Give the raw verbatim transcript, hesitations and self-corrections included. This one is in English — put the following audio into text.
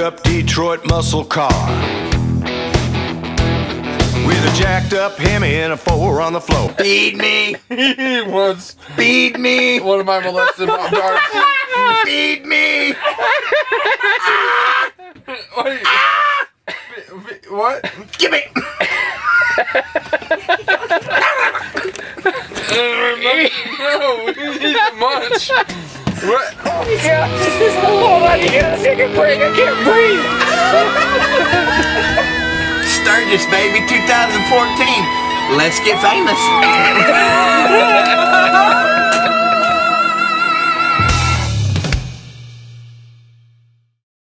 up Detroit muscle car with a jacked up Hemi and a four on the floor. Feed me. Once. Feed me. One of my molested mom darts. Feed me. What? Are you, what? Give me. No, we need much. What? Oh my God, this is hold on, you gotta take a break, I can't breathe. Sturgis, baby, two thousand fourteen. Let's get famous.